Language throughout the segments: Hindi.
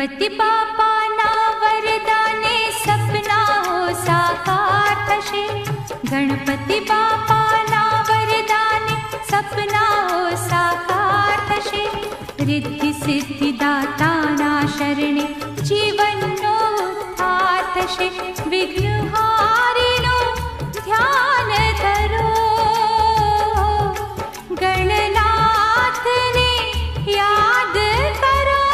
गणपति बापा ना वरदाने सपनाओ साकार थशे। गणपति बापा ना वरदाने सपनाओ साकार थशे। रिद्धि सिद्धि दाता ना शरणे जीवननो उद्धार थशे। विघ्नहारिनो ध्यान धरो गणनाथ ने याद करो।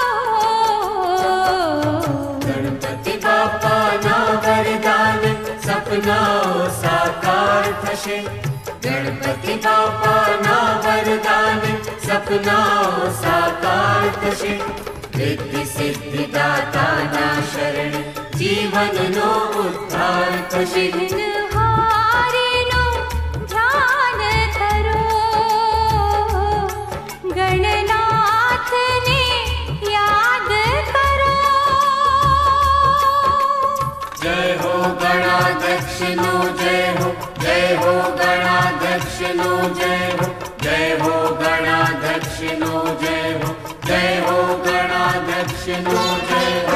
गणपति बापा ना वरदान सपनाओ साकार थशे। गणपति बापा ना वरदान सपनाओ साकार थशे। रिद्धि सिद्धि दाता ना शरण जीवन नो उद्धार थशे। विघ्नहारिनो ध्यान धरो गणनाथ ने याद करो। जय हो गणाध्यक्ष नो जय हो। जय हो गणाध्यक्ष नो जय हो। जय हो गणाध्यक्ष नो जय हो। जय हो गणाध्यक्ष नो जय हो।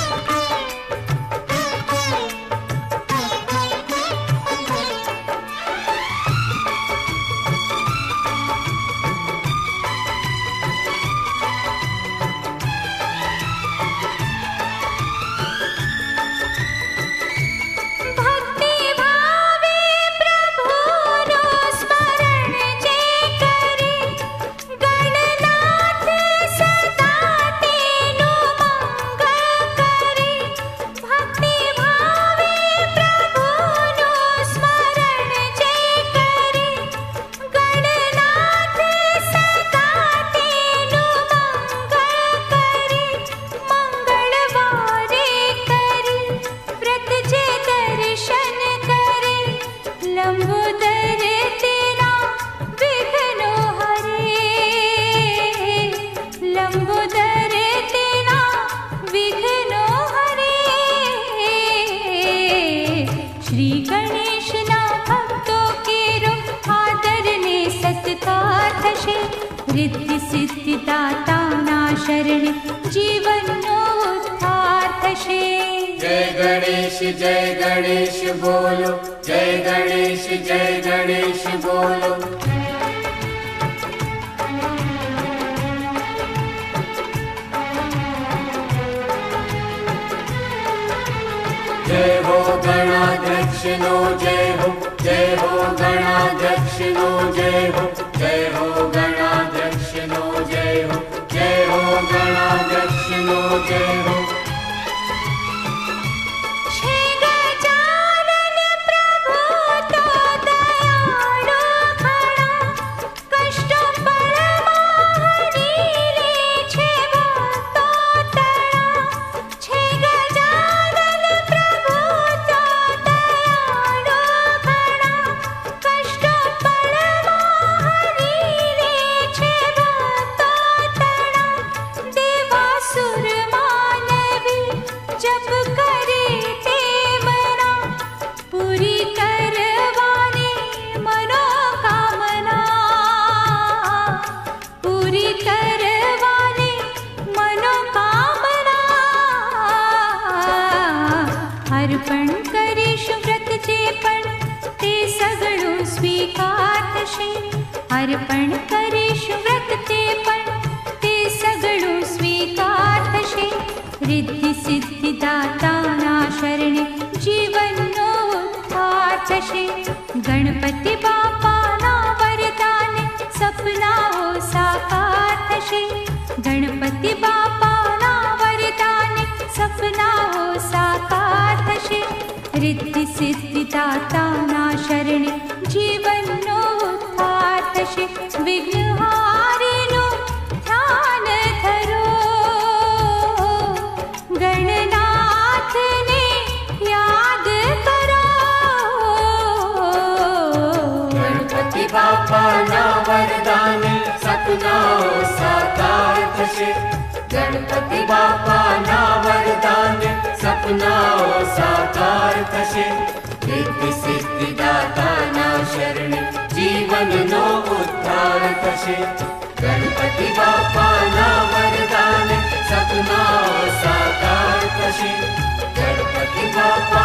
रिद्धि सिद्धि दाता ना शरण जीवनो उद्धार थशे। जय गणेश बोलो। जय गणेश बोलो। जय हो गणाध्यक्ष नो जय हो। जय हो गणाध्यक्ष नो जय हो। जय हो गणाध्यक्ष नो जय हो। जय हो गणाध्यक्ष नो जय हो। अर्पण करीशु व्रत जे पण ते सगळुं स्वीकार थशे। अर्पण करीशु व्रत ते पण ते सगळुं स्वीकार थशे। रिद्धि सिद्धि दाता ना शरणे जीवनो उद्धार थशे। गणपति बापा ना वरदाने सपनाओ साकार थशे। गणपति बापा ना वरदाने सपनाओ साकार थशे। रिद्धि सिद्धि दाता ना शरणे जीवनो उद्धार थशे। विघ्नहारिनो ध्यान धरो गणनाथ ने याद करो। गणपति बापा ना वरदान सपनाओ साकार थशे। गणपति बापा ना वरदान सपनाओ साकार थशे। रिद्धि सिद्धि दाता ना शरण जीवन नो उद्धार थशे। गणपति बापा ना वरदान सपनाओ साकार कशी गणपती बाप्पा